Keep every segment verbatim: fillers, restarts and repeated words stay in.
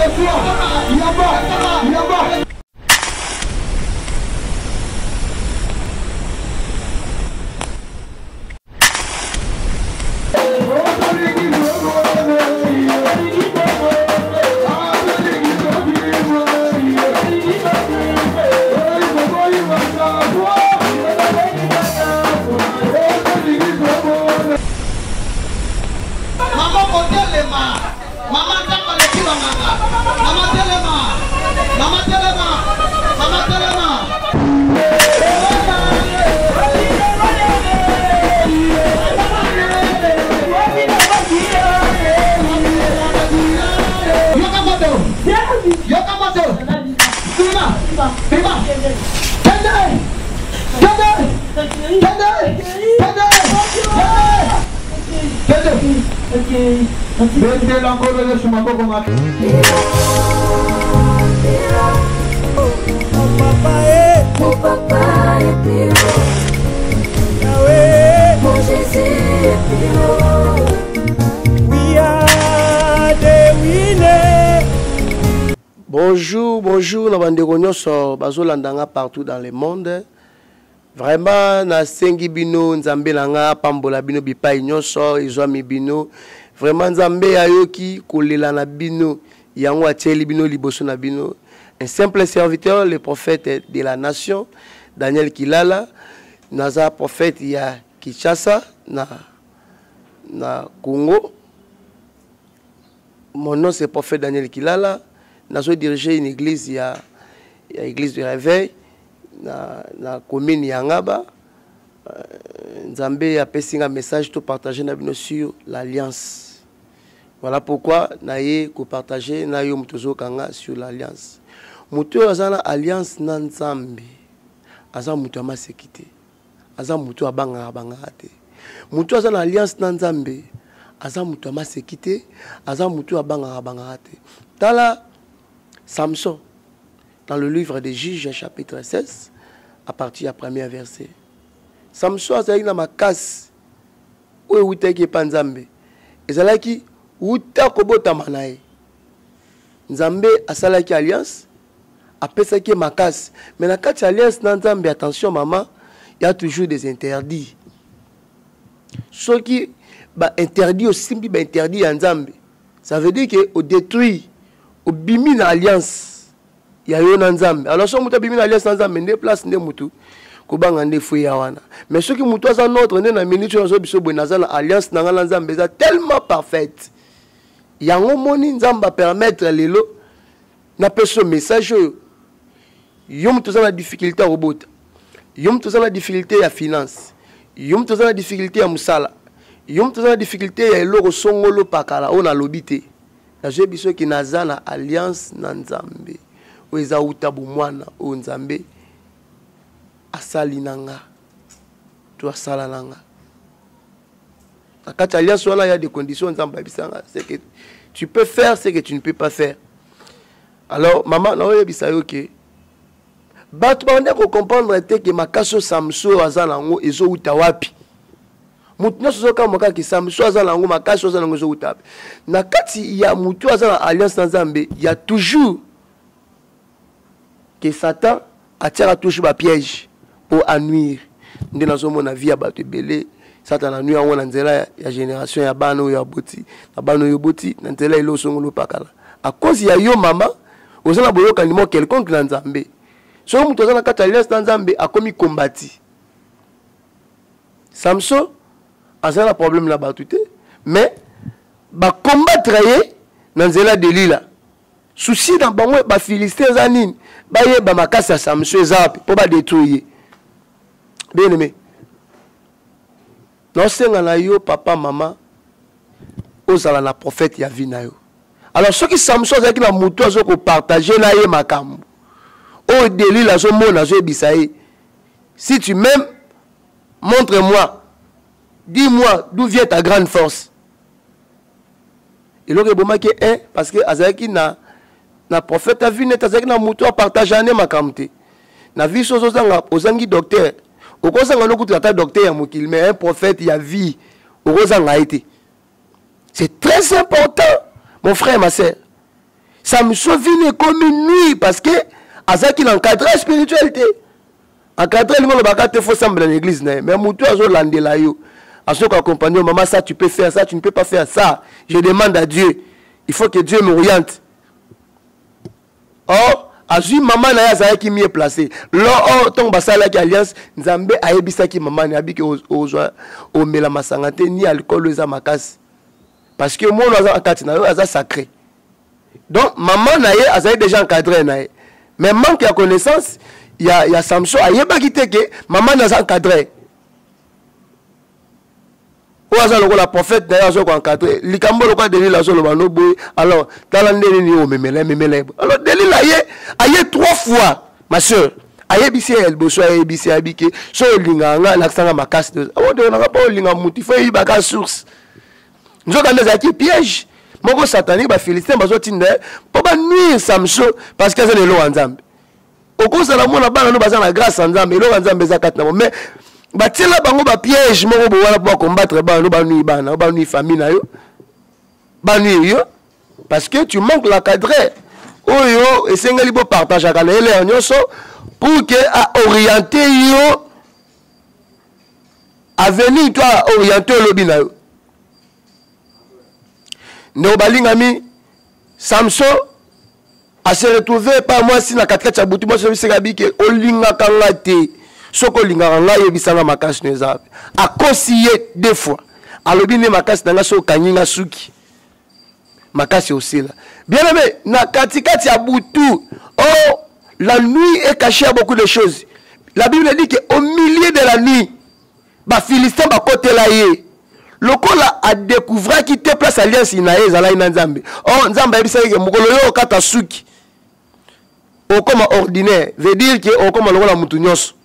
Bonjour, bonjour, na bandeko nyonso bazolandanga partout dans le monde. Vraiment na sengi bino nzambe nanga pambola bino bipai nyonso ezwami bino. Vraiment nzambe ayoki kolela na bino yango atieli bino liboso na bino. Un simple serviteur, le prophète de la nation, Daniel Kilala, naza prophète ya Kinshasa na na Congo. Mon nom c'est prophète Daniel Kilala. Nous avons dirigé une église, il y a l'église du réveil, dans la commune Yangaba. Nzambe a passé un message pour partager sur l'alliance. Voilà pourquoi nous avons partagé sur l'alliance. Mutu azana alliance na Nzambe. Aza mutu ama sekite. Aza mutu abanga abanga te. Mutu azana alliance na Nzambe. Aza mutu ama sekite. Aza mutu abanga abanga te. Tala Samson, dans le livre des Juges, chapitre seize, à partir du premier verset. Samson a dit dans ma casse, où est Outé qui est pas Nzambe. Et c'est là qui, Outé Kobota Manae. Nzambe a salaki alliance, a pesé qui est ma casse. Mais dans quatre alliances, Nzambe, attention maman, il y a toujours des interdits. Ce qui est interdit aussi, c'est interdit à Nzambe. Ça veut dire qu'on détruit. Au bimi na alliance ya yo na Nzambe. Alors so muta bimi na alliance na Nzambe ne place ne mutu ko banga ne fu ya wana. Mais ceux qui mutu za notre ne na minute so biso bo na za alliance na ngala Nzambe za tellement parfaite. Yango moni Nzamba permettre lelo na peso message yo. Yo mutu za na difficulté à robota. Yo mutu za na difficulté ya finance. Yo mutu za na difficulté ya musala. Yo mutu za na difficulté ya eloko songolo pakala ona lobité. La je biso ki naza na alliance na Nzambe. O eza utabu mwana o Nzambe asali nanga. Tu asala nanga. Quand alliance wana ya des conditions Nzambe bisanga, c'est que tu peux faire ce que tu ne peux pas faire. Alors maman na oye bisayo ke batu ba ndeko comprendre te que makaso Samson azala ngo ezo uta wapi. Mutu nyoso ka moka ki Samson azala ngo makaso azala ngo ezo uta wapi. Na kati ya mutu azala alliance na Nzambe, il y a toujours que Satan attire toujours ba piège pour nuire. Ndé nazo mona vie ya batu belé. Satan a nuit en nzela ya génération ya bano ya boti na bano yo boti na nzela ilo songolo pakala à cause ya yo mama ozana boyo kanimo quelconque na Nzambe so mutu ozana kata alliance na Nzambe akomi kombati. Samson azana problème na batute mais ba combattre ye na nzela de lila souci na bango ba philistins zanine ba ye ba makasa Samson ezapi po ba détruire. Bien aimé, non c'est na yo papa maman ozala na prophète ya vie na yo. Alors ceux qui Samson azaki na mutu azoko partager na ye makambo o deli la zo mona zo bisaye. Si tu m'aimes, montre-moi, dis-moi d'où vient ta grande force. Et donc bon que un parce que azaki na na prophète a vie net azaki na mutu a partager na makamte na vie so zanga ozangi docteur. Au cause de docteur mais un prophète il y a vie au été. C'est très important, mon frère, ma soeur. Samson vient comme une nuit parce que Azaki l'encadré spiritualité. Encadré le monde il faut sembler dans l'église mais mutu azo landela yo. Azo accompagner maman ça tu peux faire ça tu ne peux pas faire ça. Je demande à Dieu. Il faut que Dieu m'oriente. Or azui maman na ya qui mieux placé. Là ton basala qui alliance Nzambe ayebisa ki maman ni abiki ozwa o mela masangate ni alcool za makasi. Parce que moi on a kati na yo aza sacré. Donc maman na ye aza déjà encadré na ye. Mais manque de connaissance, il y a, y a Samson, il y a pas quitté que maman n'a pas encadré. Ou alors la prophète d'ailleurs a encadré. Likambo le quoi de l'île azolo banoboy. Alors talande ni o memele memele. Alors de l'île aye aye trois fois ma soeur. Aye bisi el boso aye bisi abike. So linga nga l'accent makasi. O de na pas linga muti faut y baka source. Nous avons des pièges. Moko satanique ba philistin bazo tinde po ba nuire Samson parce que c'est le lo nzambe. Oko sala mona bana no baza na grâce nzambe lo nzambe za katna mais ba tila bango ba piège moko bo wala pour combattre bana no ba nuire bana ba nuire famille na yo. Ba nuire yo parce que tu manques la cadre. Oyo esengali bo partage kana ele nyonso pour que a orienter yo à venir toi orienter le bina yo. Néobalingami, Samson a se retrouvé par moi si na katkati ya butu moi je me suis que olinga kanga te soko linga kanga yebisanga makasi nezabe a conseillé deux fois alobi ne makasi nanga so kanyinga suki makasi aussi là bien aimé na katikati ya butu oh la nuit est cachée à beaucoup de choses. La Bible dit que au milieu de la nuit ba philistin ba côté là yé lokola a découvert qui te place alliance inae zala ina nzambe. Oh nzambe yebisa ke mukolo yo kata suki. O comme ordinaire veut dire que o comme lokola mutu nyonso.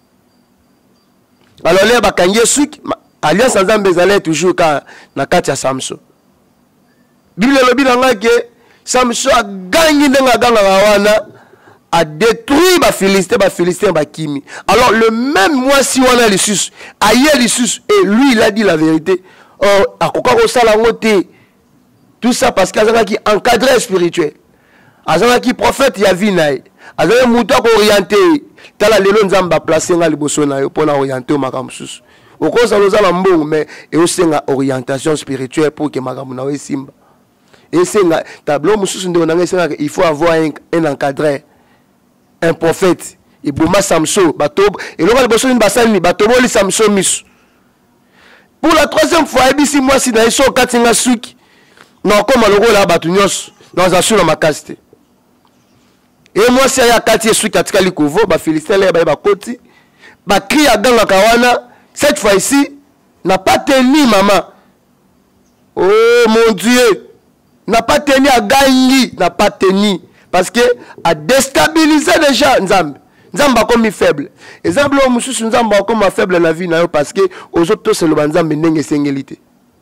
Alors là ba kangie suki alliance nzambe zala toujours ka na kati ya Samson. Bible lobi nanga ke Samson a gagné ndenga ganga wana a détruit ba philistin ba philistin ba kimi. Alors le même moi si on a les sus ailleurs les sus et lui il a dit la vérité. Or a kokako sala ngote tout ça parce qu'azanga qui encadré spirituel. Azanga qui prophète ya vinaï. Azanga muto ko orienté tala lelo nzamba placer nga liboso na yo pona orienter makambo sus. Oko sa lozala mbongo mais et osenga orientation spirituelle pour que makambo na we simba. Et c'est un tableau mususu ndo nanga senga il faut avoir un, un encadré. Un prophète et bouma Samson batob et le bosso une basali batoboli Samson misu pour la troisième fois ebisi moi si na iso katinga suki non comme le là batu nyos dans asura makasti et moi si ya kati suki katika likovo ba philistin là ba koti ba cri à ganga kawana cette fois ici n'a pas tenu maman oh mon Dieu n'a pas tenu à gagner n'a pas tenu parce que a déstabilisé déjà Nzambe. Nzambe a comme faible. Exemple au mususu Nzambe a comme faible la vie na parce que aux autres c'est le Nzambe ndenge sengélité.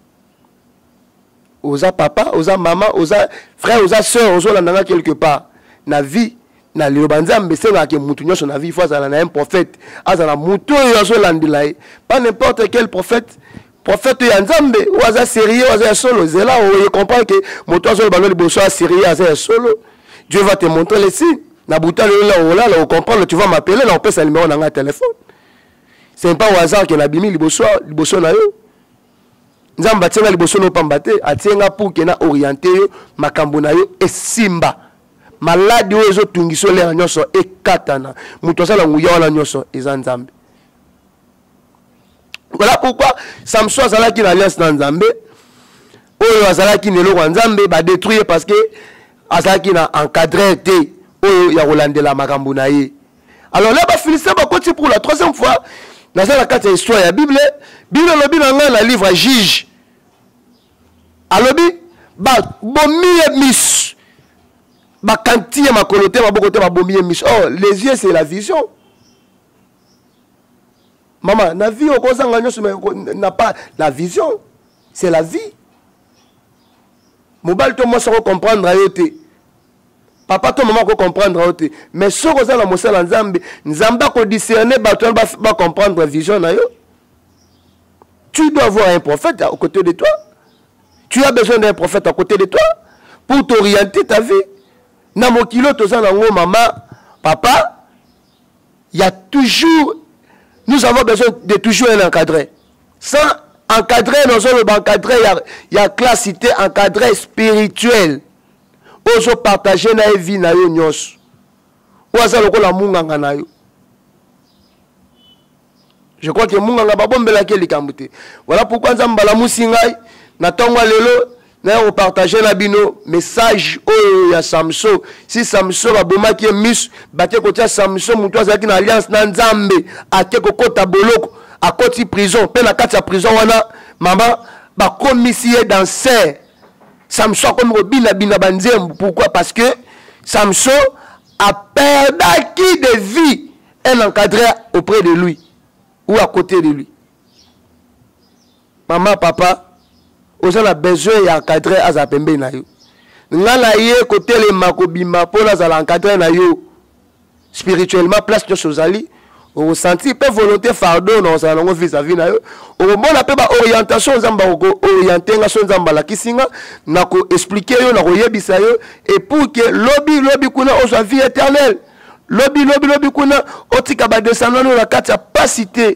Oza papa, oza maman, oza frère, oza sœur, oza landanga quelque part. Na vie na le Nzambe senga ke mutu nyonso na vie fois ça na un prophète. Azana mutu yoso landila. Pas n'importe quel prophète. Prophète ya Nzambe ou aza sérieux, aza solo. C'est là où il comprend que mutu azo le balo liboso sérieux, aza solo. Dieu va te montrer les signes. Nabuta le là, là, là, on comprend, tu vas m'appeler, là, on peut s'allumer dans un téléphone. C'est pas au hasard que l'abimi, liboso, liboso na yo. Nzamba tienga liboso no pambate, atienga pour que na orienté yo, makambo na yo, et simba. Malade yo ezo tungiso le nyonso, e katana. Mutosa la nguya wana nyonso, eza Nzambe. Voilà pourquoi Samson azalaki na alliance na Nzambe. Oyo azalaki nelo kwa Nzambe, ba détruire parce que azaki na encadré te oyo ya rolande la makambo na ye. Alors là ba Philistin ba koti pour la troisième fois dans la carte histoire ya Bible, Bible lobi na nga na livre Juge. Alobi ba bomiye mis. Ba kantiye makolote ba bokote ba bomiye mis. Oh, les yeux c'est la vision. Maman, na vie au kozanga nyoso n'a pas la vision, c'est la vie. Mobile to moi ça comprendre ayote. Papa to maman ko comprendre ayote. Mais ce que ça la mosala nzambe, nzamba ko discerner ba to ba comprendre vision na yo. Tu dois avoir un prophète à côté de toi. Tu as besoin d'un prophète à côté de toi pour t'orienter ta vie. na mokilo toza nango maman, papa, il y a toujours, nous avons besoin de toujours un encadré. Sans encadrer, nous avons encadré, il y a classe cité encadré spirituel. Oso partager na vie na yo nyos. Oza lokola munganga na yo. Je crois que munganga babombela ke likambuté. Voilà pourquoi nzamba la musingai na tongwa lelo na yo partager na bino message o ya Samson. Si Samson baboma ki mis baté kotia Samson mutu azaki na alliance na Nzambe ate kokota boloko akoti prison pe na kati ya prison wana mama ba commissaire danser Samson comme robina bina banzembu. Pourquoi? Parce que Samson a perdu de vie un encadré auprès de lui ou à côté de lui. Maman, papa, vous avez besoin d'encadrer à Zapembe na yo. Ngala ye côté les makobima pour la encadrer na yo spirituellement place de sozali. Au senti peu volonté fardeau dans sa langue vis-à-vis na yo. Au moment la pe ba orientation nzamba ko orienter nga so nzamba la kisinga na ko expliquer yo na ko yebisa yo et pour que lobby lobby kuna o sa vie éternelle. Lobby lobby lobby kuna otika ba descendre na kati ya pasité.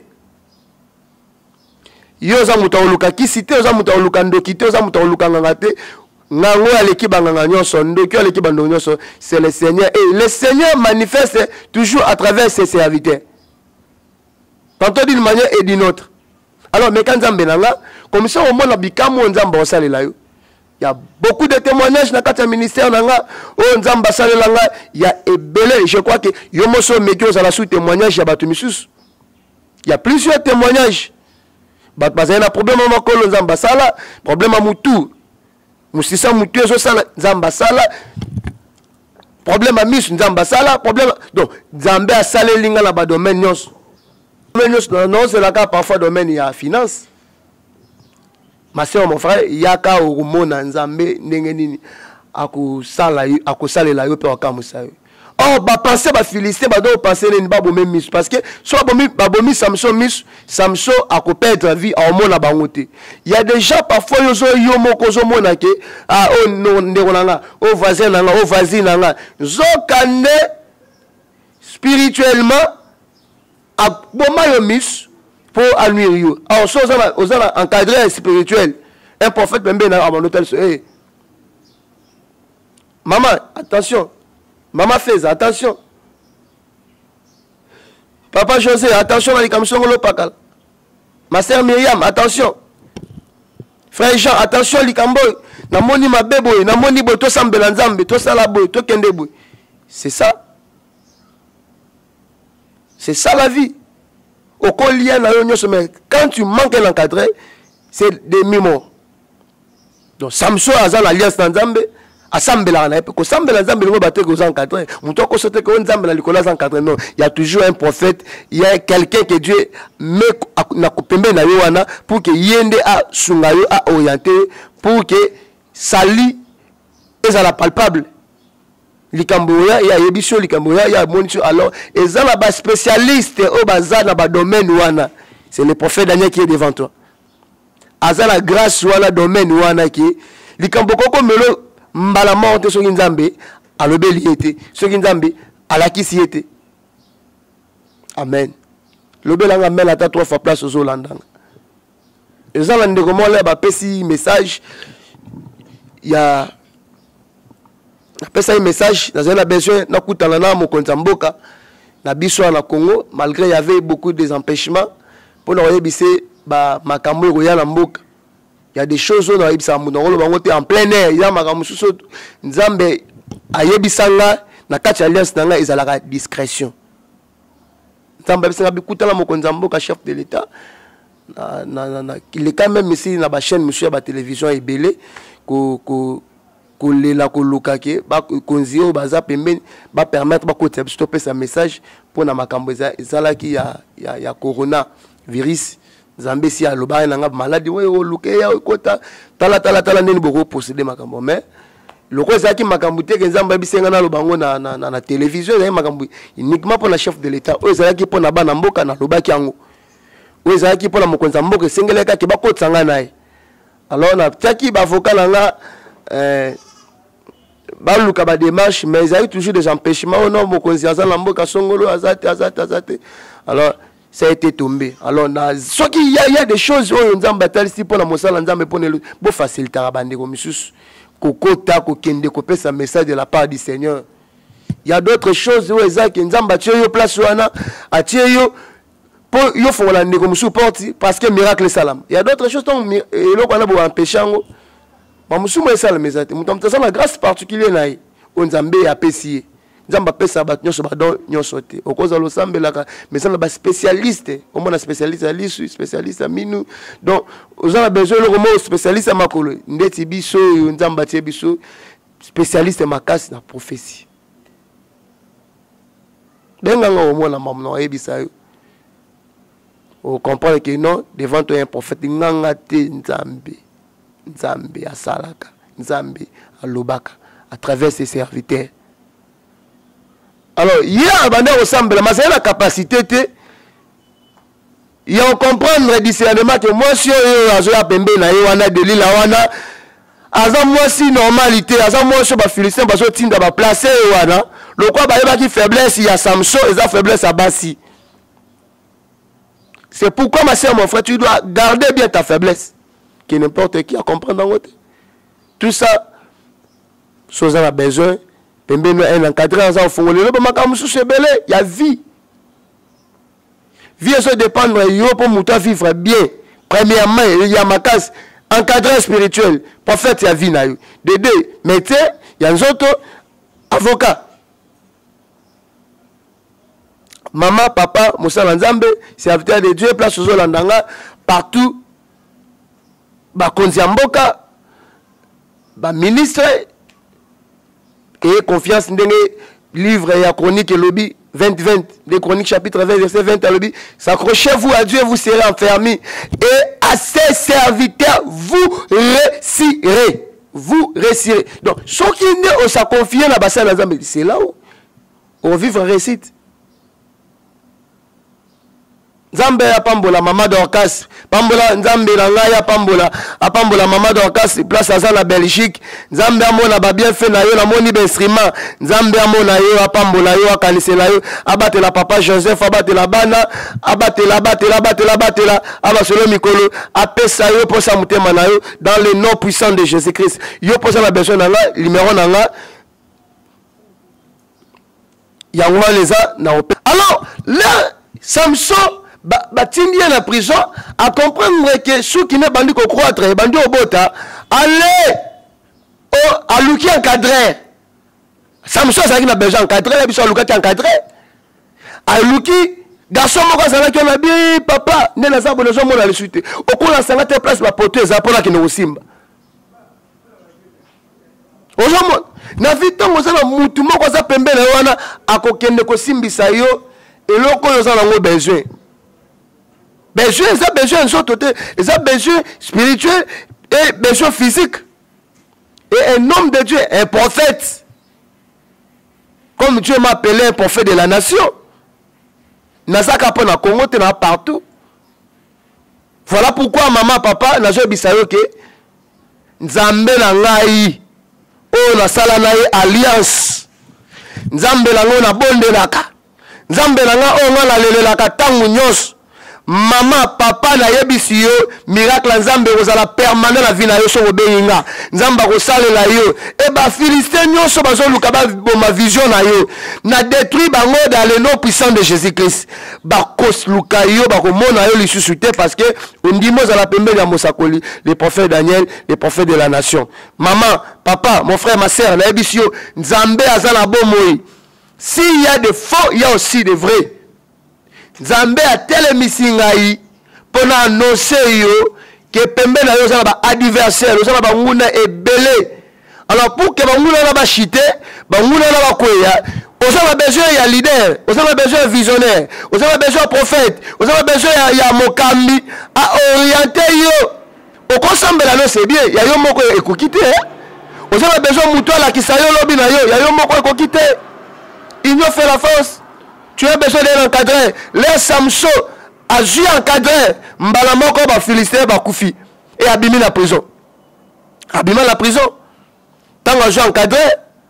Yo za muta oluka kisité za muta oluka ndokité za muta oluka ngate ngango aleki banganga nyonso ndoki aleki bando nyonso c'est le Seigneur et le Seigneur manifeste toujours à travers ses serviteurs. Tantôt d'une manière et d'une autre. Alors, mais quand Nzambe nanga, comme ça, au moins, on Nzamba osale la yo. Il y a beaucoup de témoignages dans le ministère nanga, oh Nzamba sale langa, il y a ebele, je crois que yomoso mekyo za la sous témoignage ya batu misus. Il y a plusieurs témoignages. Bat bazana na problème ma kolo Nzamba sala, problème mutu. Musisa mutu ezo sala Nzamba sala. Problème à mis Nzamba sala, problème donc Nzambe a salé linga na ba domaine nyonso. Non, c'est le cas parfois domaine il y a finance. Ma soeur, mon frère, il y a qu'à au monde Nzambe n'engeni à kusala à kusala la yo pe wakamusa yo. Oh, bah penser bah Philistin bah donc penser ne pas bomber mis parce que soit bomber bah bomber Samson mis Samson a ko perdre vie au monde à bangoté. Il y a déjà parfois yo zo yo moko zo mona ke ah oh non ndekolanga oh voisin nanga oh voisine nanga zo kande spirituellement à bon mis pour annuire. Alors, si vous avez encadré spirituel, un prophète même à mon hôtel, hey. Maman, attention. Maman Feza, attention. Papa José, attention à l'écamson de l'opakal. Ma sœur Myriam, attention. Frère Jean, attention à l'écamboy. Na moni ma beboy, na moni boy, to sambelanzambe, to salaboy, to kendeboy. C'est ça. C'est ça la vie. Au collier, quand tu manques un encadré, c'est des mimos. Donc, Samson a l'alliance d'Anzambe, a Sambela, que Sambela Nzambe ne battre aux encadrés. Mouton ko sote ko Nzambe na likola encadré. Non, il y a toujours un prophète, il y a quelqu'un que Dieu met na kopembe na yo wana pour que yende a sungayo a orienté pour que sali est la palpable. Likamboya ya yebiso likamboya ya monition alors ezala ba spécialiste au bazana ba domaine wana c'est le prophète Daniel qui est devant toi azala grâce wala domaine wana qui likamboko ko melo mbala monte so Nzambe alobeli été so Nzambe alakisi été amen lobelanga mel ata trois fois place aux Holandanga ezala ndeko mola ba pesi message ya après ça un message dans un besoin na kutana na mokonza mboka na biso na Congo malgré il y avait beaucoup des empêchements pour nous yebise ba makambo ko ya na mboka il y a des choses on yebisa mu ngolo bango te en plein air il y a makambo suso Nzambe ayebisanga na kati alliance nanga ezalaka discrétion Nzambe bisanga bikutana mokonza mboka chef de l'état na na na il est quand même ici na ba chaîne monsieur ba télévision ebele ko ko kolela koluka ke ba konzio baza pembeni ba permettre ba côté stopper sa message pour na makambo ezala ki ya ya ya corona virus Nzambe si aloba na nga maladie we oluke ya kota tala tala tala ndeni boko posséder makambo mais loko ezaki makambo te ke Nzambe bisenga na lobango na na na télévision ezali makambo uniquement pour la chef de l'état o ezalaki pour na bana mboka na lobaki yango o ezalaki pour la mokonza mboka sengeleka ke ba kotsanga nae alors na tiaki ba avocat na nga euh baluka ba démarche mais il y a toujours des empêchements au nom mokonzi azala mboka songolo azate azate azate. Alors ça a été tombé. Alors ce qu'il y a il y a des choses où nzamba talisi pour la mosala nzamba pour le bo faciliter abande ko misusu kokota ko kende ko pesa message de la part du Seigneur. Il y a d'autres choses où ezaki nzamba tie yo place wana atie yo pour yo fo la ndeko musu porti parce que miracle salam. Il y a d'autres choses donc eloko na bo empêcher ngo. Ma musu mo esala mezate mutam tsa la grâce particulière na ye onzambe ya pesier. Nzamba pesa ba nyonso ba don nyonso te. Okoza lo sambelaka mais ça ba spécialiste. Au moins spécialiste à lisu, spécialiste à minu. Donc on a besoin le mot spécialiste à makolo. Ndeti biso nzamba tie biso spécialiste makasi na prophétie. Denga ngo mo na mamno ebisa yo. On comprend que non, devant toi un prophète, nganga te nzambe, nzambe asalaka, nzambe alobaka à travers ses serviteurs. Alors, il y a abandé au semble, mais c'est la capacité te. Il y a comprendre le discernement que moi si yo azoya pembe na yo wana deli la wana, aza moi si normalité, aza moi so ba philistin ba so tinda ba placer wana, le quoi ba yeba ki faiblesse il y a Samson et sa faiblesse à Basi. C'est pourquoi, ma soeur, mon frère, tu dois garder bien ta faiblesse. Que n'importe qui a compris dans votre. Tout ça, si on a besoin, un encadré, il y a vie. Vie, ça dépend de pour mouta vivre bien. Premièrement, il y a ma case. Encadré spirituel. Prophète, il y a vie. De deux, médecin, il y a un autre avocat. Maman, papa, Moussa Lanzambe, serviteur de Dieu, place aux Olandanga, partout, bah, Konziamboka, bah, ministre, et confiance dans les livres et chroniques et lobby, vingt vingt, des chroniques chapitre vingt, verset vingt à lobby, s'accrochez-vous à Dieu, vous serez enfermés, et à ses serviteurs, vous réussirez. Vous réussirez. Donc, ceux qui ne sont confiés dans bassin Lanzambe, c'est là où on vit un réussite. Nzambe ya pambola mama Dorcas pambola nzambe na ngai ya pambola apambola mama Dorcas place aza na Belgique nzambe amona ba bien fait na yo na moni instrument nzambe amona yo apambola yo akanisela yo abatela papa Joseph abatela bana abatela abatela abatela abatela abasolo mikolo apesa yo posa mutema na yo dans le nom puissant de Jésus-Christ yo posa la besoin na nga numéro na nga ya ngwa leza na opé. Alors là Samson batindi na prison à comprendre que ceux qui ne bandi ko croître bandi obota allez au aluki encadré Samson ça qui n'a besoin encadré biso aluki encadré aluki garçon moko ça qui na bien papa ne na za bonezo mona le suite okola sanga te place ba poteau za pona ki no simba ozomo na vitongo za mutu moko za pembe na wana akokende ko simbisa yo eloko yo za nango besoin. Besoin, ils ont besoin de ils ont besoin spirituel et besoin physique. Et un homme de Dieu, un prophète, comme Dieu m'a appelé un prophète de la nation, Nazaka pona Congo, tu partout. Voilà pourquoi maman, papa, n'a jamais bisayo que Nzambe na ngai, oh na sala na alliance, Nzambe na ngo na bonde laka, Nzambe na nga oh nga la lele laka tangu nyos. Maman, papa na yebisi yo miracle nzambe kozala permanent la vie na yo so obenga nzamba ko salela yo e ba philistin nyonso bazoluka ba ma vision na yo na détruit bango dans le nom puissant de Jésus-Christ ba kosluka yo ba ko mona yo lisusu te parce que ondimo za la pembe ya mosakoli le prophète Daniel le prophète de la nation. Maman, papa, mon frère, ma sœur na yebisi yo nzambe azala bomoi. S'il y a des faux, il y a aussi des vrais. Nzambe a telemisi ngai pona annoncer yo que pembe na yo za ba adversaire za ba nguna ebele. Alors pour que ba nguna na ba chité ba nguna na ba koya on a besoin ya leader, on a besoin visionnaire, on a besoin prophète, on a besoin ya, ya mokambi à orienter yo au consemble là c'est bien ya yo moko ekokite on a besoin muto la kisayo lobi na yo ya yo moko ekokite il nous fait la force. Tu as besoin d'un encadré. Les Samson a joué encadré. Mbalamoko ba Philistin ba Koufi. Et abîmé la prison. Abîmé la prison. Tant qu'on joue encadré,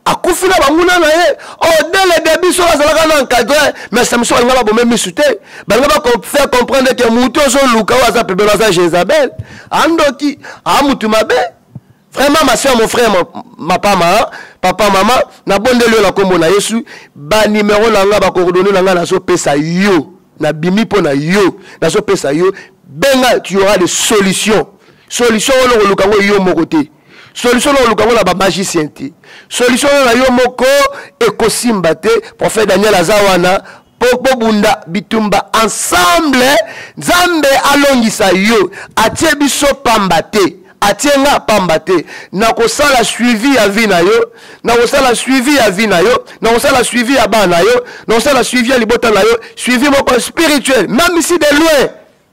akufina banguna na ye oh dès le début so azalaka na encadré mais Samson alingaba bomé misute balingaba faire comprendre que mutu so luka wa za pebe na za Jézabel andoki amutu mabe vraiment ma soeur mon frère ma papa papa maman na bondelo la kombo na Yesu ba numéro nanga ba coordonner nanga na so pesa yo na bimi po na yo na so pesa yo benga tu auras des solutions solution lo luka ngo yo mokote solution na lukango na ba magicien ti solution na yo moko ekosimba te prophète Daniel azawana popo bunda bitumba ensemble Nzambe alongisa yo atie biso pamba te atie nga pamba te na kosala suivi ya vie na yo na kosala suivi ya vie na yo na kosala suivi ya bana yo na kosala suivi ya libota na yo suivi moko spirituel même ici de loin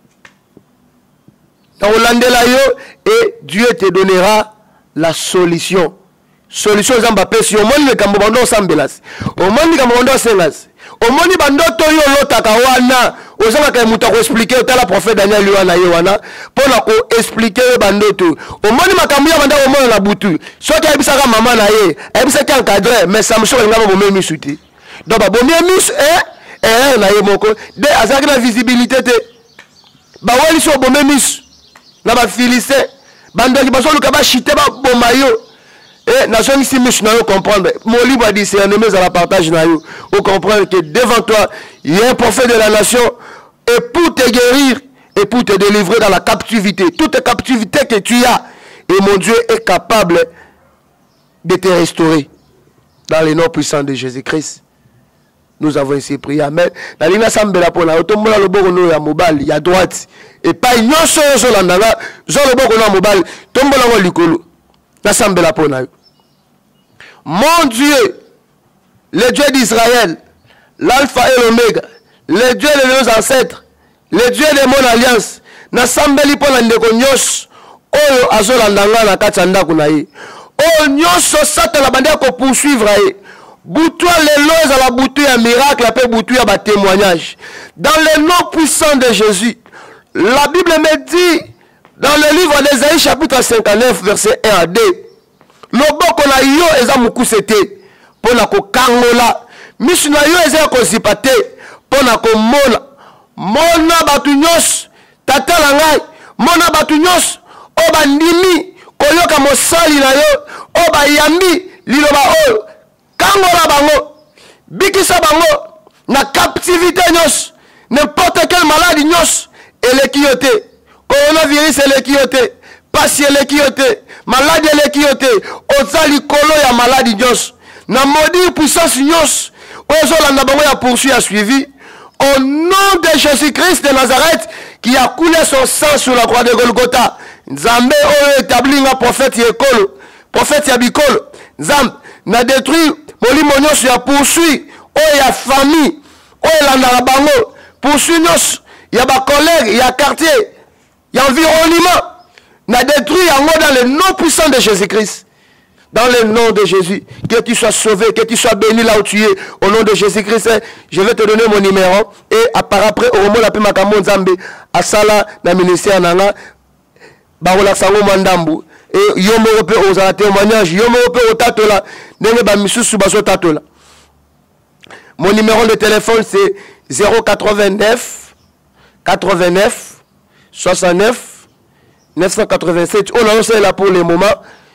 na olandela yo et Dieu te donnera la solution. Solution zamba pesi o moni kambo bando sambelas. O moni kambo bando sengas. O moni bando to yo lota ka wana. O zama ka muta ko expliquer o tala prophète Daniel wana yo wana pona ko expliquer bando to. O moni makambo ya banda o moni na butu. So ka ebisaka mama na ye, ebisaka encadré mais Samson ngaba bo memi suti. Donc ba bo memi eh eh na ye moko de azaka na visibilité te. Ba wali so bo memi na ba Philistin bando ki baso luka ba chité ba bomayo et nation ici miss na yo comprendre mon livre a dit c'est un aimé à la partage na yo ou comprendre que devant toi il y a un prophète de la nation et pour te guérir et pour te délivrer dans la captivité toute captivité que tu as et mon Dieu est capable de te restaurer dans le nom puissant de Jésus-Christ. Nous avons ainsi prié. Amen. Dans l'ina sambela pona otombola loboko no ya mobali ya droite et pas nyonso zo landanga zo loboko no mobali tombola ngo likolo na sambela pona. Mon Dieu, le Dieu d'Israël, l'alpha et l'oméga, le Dieu de nos ancêtres, le Dieu de mon alliance, na sambeli pona ndeko nyos oyo azo landanga na kati ndako na ye. O nyonso satana bande ko poursuivre ye. Boutou les lois à la boutou un miracle, après boutou à témoignage. Dans le nom puissant de Jésus, la Bible me dit, dans le livre d'Ésaïe chapitre cinquante-neuf, verset un à deux, loboko na yo eza mukusete, pona ko kangola, misu na yo eza ko zipate, pona ko mona, mona batu nyos, tata la ngai, mona batu nyos, oba ndimi, koyoka mosali na yo, oba yambi, liloba o, kangola bango, bikisa bango, na captivité nyos, n'importe quelle maladie nyos, et les kiote, coronavirus et les kiote, passi et les kiote, maladie et les kiote, ozali kolo ya maladie nyos, na maudit puissance nyos, ozolanda bango ya poursuit a suivi, au nom de Jésus-Christ de Nazareth, qui a coulé son sang sur la croix de Golgotha, Nzambe oyo établi nga prophète yekolo, prophète yabikolo, Nzambe, na détruit molimo nyonso ya poursuit oyo ya famille oyo elandaka bango poursuit nyonso ya bacollègue ya quartier ya environnement na détruit yango dans le nom puissant de Jésus-Christ. Dans le nom de Jésus, que tu sois sauvé, que tu sois béni là où tu es. Au nom de Jésus-Christ, je vais te donner mon numéro et à part après au moment la pima kamo Nzambe asala na ministère nanga baola sango mandambu. Et yomo pe ozala témoignage, yomo pe otatola, ndenge ba misusu baso tatola. Mon numéro de téléphone c'est zéro quatre-vingt-neuf quatre-vingt-neuf soixante-neuf neuf cent quatre-vingt-sept. On a là pour le moment.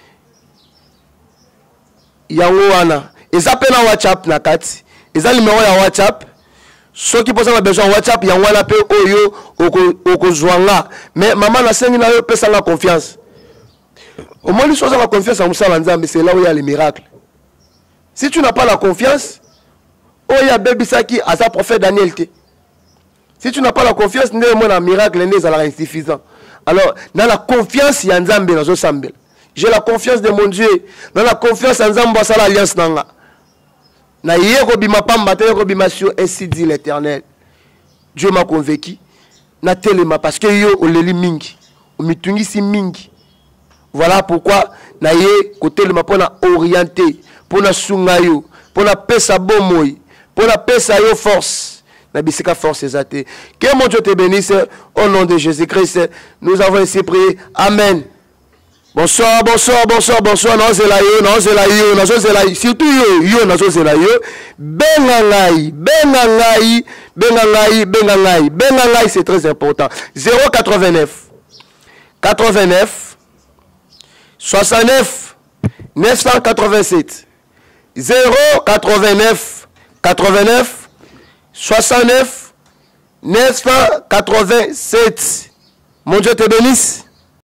Yango wana. Eza pe na WhatsApp na kati. Eza numéro ya WhatsApp. Ceux qui posent besoin WhatsApp yango wana pe oyo okozwanga. Mais maman na sengi na yo pesa la confiance. Au moins, les choses à la confiance en Moussa Nzambe, c'est là où il y a les miracles. Si tu n'as pas la confiance, oh, il y a Baby Saki, à sa prophète Daniel. Si tu n'as pas la confiance, il y a un miracle, il y a insuffisant. Alors, dans la confiance, il y a Nzambe dans le Sambel. J'ai la confiance de mon Dieu. Dans la confiance en Nzambe, c'est l'alliance. Na yeko bima pamba, yeko bima sur, ainsi dit l'Éternel. Dieu m'a convaincu. Na telema, parce que yo, o leli mingi. O mitungi si mingi. Voilà pourquoi naye côté le pour na orienté, pour na sungayo, pour na pesa bomoy, pour na pesa yo force. Na bisika force ezate. Que mon Dieu te bénisse au nom de Jésus-Christ. Nous avons ainsi prié. Amen. Bonsoir, bonsoir, bonsoir, bonsoir. Non, c'est la yo, non, c'est la yo, non, c'est la yo. Surtout yo, yo, non, c'est la yo. Bengangai, bengangai, bengangai, bengangai, bengangai, c'est très important. zéro quatre-vingt-neuf, quatre-vingt-neuf, soixante-neuf, neuf cent quatre-vingt-sept. zéro quatre-vingt-neuf, quatre-vingt-neuf, soixante-neuf, neuf cent quatre-vingt-sept. Mon Dieu te bénisse.